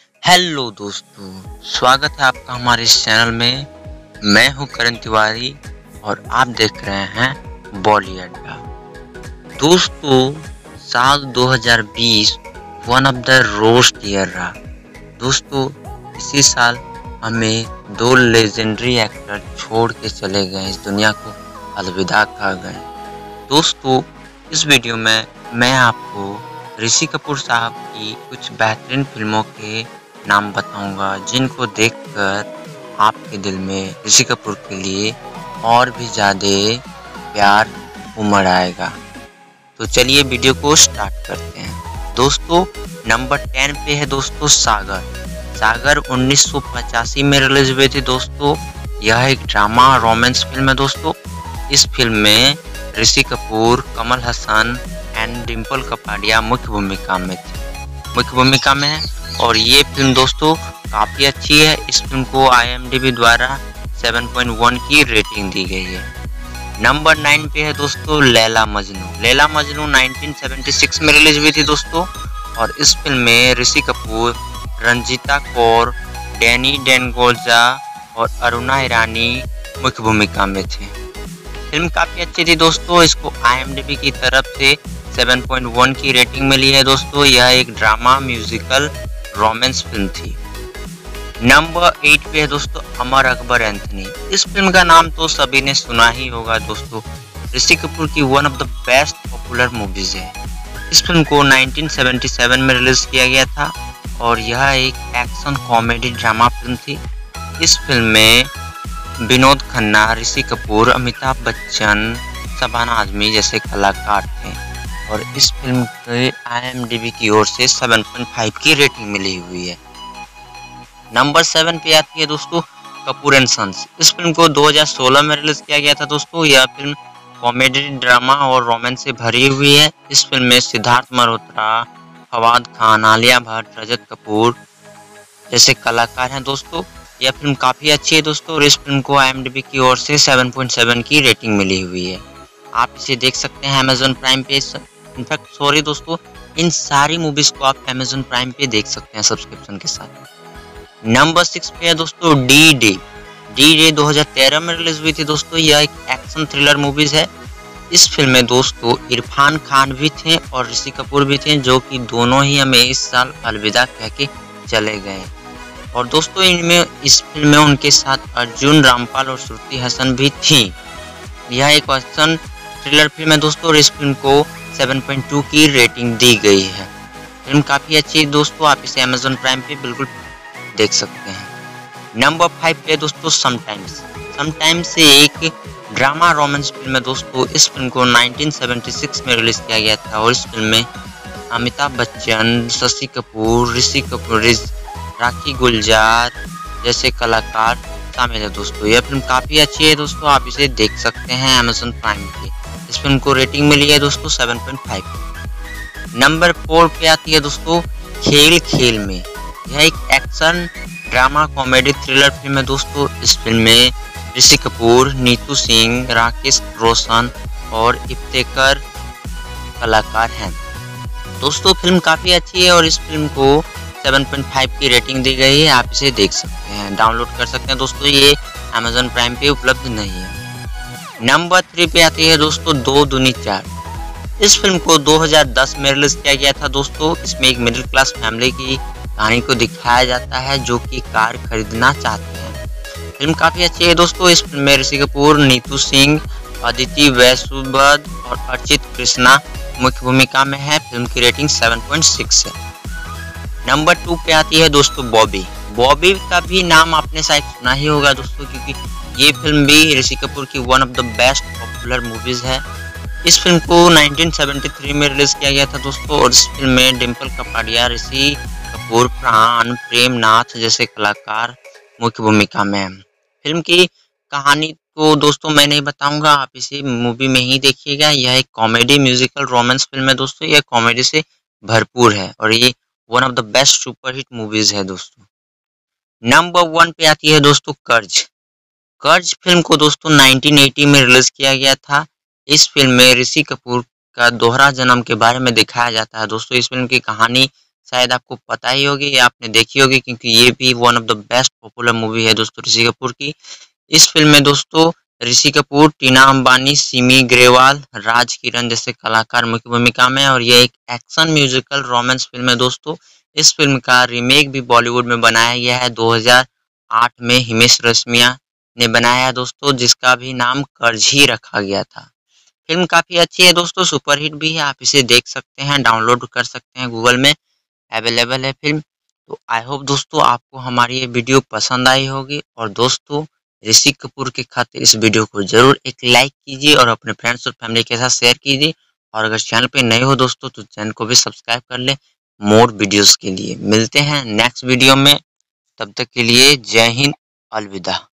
Hello दोस्तों, स्वागत है आपका हमारे इस चैनल में। मैं हूं करण तिवारी और आप देख रहे हैं बॉली अड्डा। दोस्तों, साल 2020 one of the worst year रहा। दोस्तों, इसी साल हमें दो लेजेंडरी एक्टर छोड़ के चले गए, इस दुनिया को अलविदा कहा गए। दोस्तों, इस वीडियो में मैं आपको ऋषि कपूर साहब की कुछ बेहतरीन फिल्मों के नाम बताऊंगा, जिनको देखकर आपके दिल में ऋषि कपूर के लिए और भी ज़्यादा प्यार उमड़ आएगा। तो चलिए वीडियो को स्टार्ट करते हैं। दोस्तों, नंबर 10 पे है दोस्तों सागर 1985 में रिलीज हुए थे। दोस्तों, यह एक ड्रामा रोमांस फिल्म है। दोस्तों, इस फिल्म में ऋषि कपूर, कमल हसन एंड डिम्पल कपाड़िया मुख्य भूमिका में है और ये फिल्म दोस्तों काफ़ी अच्छी है। इस फिल्म को IMDb द्वारा 7.1 की रेटिंग दी गई है। नंबर 9 पे है दोस्तों लैला मजनू 1976 में रिलीज हुई थी दोस्तों, और इस फिल्म में ऋषि कपूर, रंजीता कौर, डैनी डेनगोजा और अरुणा ईरानी मुख्य भूमिका में थे। फिल्म काफ़ी अच्छी थी दोस्तों। इसको IMDb की तरफ से 7.1 की रेटिंग मिली है दोस्तों। यह एक ड्रामा म्यूजिकल रोमांस फिल्म थी। नंबर 8 पे है दोस्तों अमर अकबर एंथनी। इस फिल्म का नाम तो सभी ने सुना ही होगा दोस्तों। ऋषि कपूर की one of the best popular movies है। इस फिल्म को 1977 में रिलीज किया गया था और यह एक एक्शन कॉमेडी ड्रामा फिल्म थी। इस फिल्म में विनोद खन्ना, ऋषि कपूर, अमिताभ बच्चन, शबाना आजमी जैसे कलाकार थे और इस फिल्म के IMDb की ओर से 7.5 की रेटिंग मिली हुई है। नंबर 7 पे आती है दोस्तों कपूर एंड सन्स। इस फिल्म को 2016 में रिलीज किया गया था दोस्तों। यह फिल्म कॉमेडी, ड्रामा और रोमांस से भरी हुई है। इस फिल्म में सिद्धार्थ मल्होत्रा, फवाद खान, आलिया भट्ट, रजत कपूर जैसे कलाकार हैं दोस्तों। यह फिल्म काफ़ी अच्छी है दोस्तों और इस फिल्म को IMDb की ओर से 7.7 की रेटिंग मिली हुई है। आप इसे देख सकते हैं Amazon प्राइम पे। इनफैक्ट सॉरी दोस्तों, इन सारी मूवीज को आप Amazon प्राइम पे देख सकते हैं सब्सक्रिप्शन के साथ। नंबर 6 पे है दोस्तों डी डे 2013 में रिलीज हुई थी दोस्तों। यह एक एक्शन थ्रिलर मूवीज है। इस फिल्म में दोस्तों इरफान खान भी थे और ऋषि कपूर भी थे, जो कि दोनों ही हमें इस साल अलविदा कह के चले गए। और दोस्तों इस फिल्म में उनके साथ अर्जुन रामपाल और श्रुति हसन भी थी। यह एक एक्शन थ्रिलर फिल्म है दोस्तों और इस फिल्म को 7.2 की रेटिंग दी गई है। फिल्म काफ़ी अच्छी है दोस्तों, आप इसे Amazon प्राइम पे बिल्कुल देख सकते हैं। नंबर 5 पे दोस्तों समटाइम्स से एक ड्रामा रोमांस फिल्म है दोस्तों। इस फिल्म को 1976 में रिलीज किया गया था और इस फिल्म में अमिताभ बच्चन, शशि कपूर, ऋषि कपूर, राखी गुलजार जैसे कलाकार शामिल है दोस्तों। यह फिल्म काफ़ी अच्छी है दोस्तों, आप इसे देख सकते हैं Amazon प्राइम पे। इस फिल्म को रेटिंग मिली है दोस्तों 7.5। नंबर 4 पे आती है दोस्तों खेल में। यह एक action drama comedy thriller film है दोस्तों। इस फिल्म में ऋषि कपूर, नीतू सिंह, राकेश रोशन और इफ्तेकर कलाकार हैं दोस्तों। फिल्म काफ़ी अच्छी है और इस फिल्म को 7.5 की रेटिंग दी गई है। आप इसे देख सकते हैं, डाउनलोड कर सकते हैं दोस्तों। ये Amazon प्राइम पे उपलब्ध नहीं है। नंबर 3 पे आती है दोस्तों 2 दूनी 4। इस फिल्म को 2010 में रिलीज किया गया था दोस्तों। इसमें एक मिडिल क्लास फैमिली की कहानी को दिखाया जाता है जो कि कार खरीदना चाहते हैं। फिल्म काफ़ी अच्छी है दोस्तों। इस फिल्म में ऋषि कपूर, नीतू सिंह, अदिति वैसुबद और अर्चित कृष्णा मुख्य भूमिका में है। फिल्म की रेटिंग 7.6 है। नंबर 2 पे आती है दोस्तों बॉबी का भी नाम आपने शायद सुना ही होगा दोस्तों, क्योंकि ये फिल्म भी ऋषि कपूर की one of the best popular movies है। इस फिल्म को 1973 में रिलीज किया गया था दोस्तों और इस फिल्म में डिम्पल कपाड़िया, ऋषि कपूर, प्राण, प्रेमनाथ जैसे कलाकार मुख्य भूमिका में हैं। फिल्म की कहानी को दोस्तों मैं नहीं बताऊंगा, आप इसे मूवी में ही देखिएगा। यह एक कॉमेडी म्यूजिकल रोमांस फिल्म है दोस्तों। यह कॉमेडी से भरपूर है और ये one of the best superhit movies है दोस्तों। नंबर 1 पे आती है दोस्तों कर्ज फिल्म को दोस्तों 1980 में रिलीज किया गया था। इस फिल्म में ऋषि कपूर का दोहरा जन्म के बारे में दिखाया जाता है दोस्तों। इस फिल्म की कहानी शायद आपको पता ही होगी या आपने देखी होगी, क्योंकि ये भी one of the best popular movie है दोस्तों ऋषि कपूर की। इस फ़िल्म में दोस्तों ऋषि कपूर, टीना अंबानी, सिमी ग्रेवाल, राज किरण जैसे कलाकार मुख्य भूमिका में, और ये एक एक्शन म्यूजिकल रोमांस फ़िल्म है दोस्तों। इस फ़िल्म का रीमेक भी बॉलीवुड में बनाया गया है 2008 में हिमेश रेशमिया ने बनाया है दोस्तों, जिसका भी नाम कर्ज रखा गया था। फ़िल्म काफ़ी अच्छी है दोस्तों, सुपरहिट भी है, आप इसे देख सकते हैं, डाउनलोड कर सकते हैं, गूगल में अवेलेबल है फ़िल्म। तो आई होप दोस्तों आपको हमारी ये वीडियो पसंद आई होगी, और दोस्तों ऋषि कपूर के खातिर इस वीडियो को ज़रूर एक लाइक कीजिए और अपने फ्रेंड्स और फैमिली के साथ शेयर कीजिए। और अगर चैनल पे नए हो दोस्तों तो चैनल को भी सब्सक्राइब कर लें मोर वीडियोस के लिए। मिलते हैं नेक्स्ट वीडियो में, तब तक के लिए जय हिंद, अलविदा।